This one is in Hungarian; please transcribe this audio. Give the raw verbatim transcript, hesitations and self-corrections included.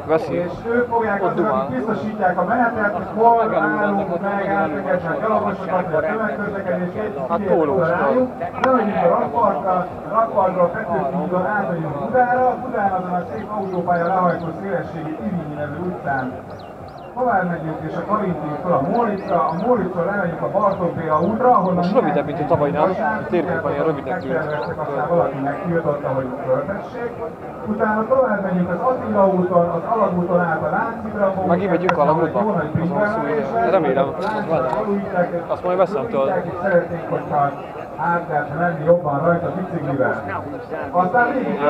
Veszi. És ők fogják azok, akik biztosítják a menetet, hol állunk meg, átengednek gyalogosokat, vagy a tömegközlekedését, hát pólós rájuk. Lemegyünk a rakpartra, a rakpartról Petőfi úton átmegyünk Budára, Budán azon a szép autópálya lehajtó szélességi Ivényi nevű utcán tovább megyünk, és a Karintig fel a Móricra, a Móricról lemegyünk a Bartók Béla útra, ahonnan most rövidebb, mint a tavalynál, a térképen ilyen rövidnek tűnt. Aztán valaki megtiltotta, hogy töltessék. Utána tovább megyünk az Attila úton, az Alagúton át a Lánchídra. Megint megyünk Alagútba? Az hosszú ide. Remélem, az van. Azt majd veszem tőle. Szeretnénk, hogyha át lehet menni jobban rajta biciklivel. Aztán végig